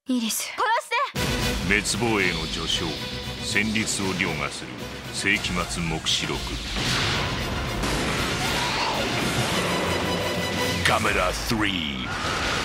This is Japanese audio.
イリス、 滅亡への序章、戦慄を凌駕する世紀末黙示録。ガメラ3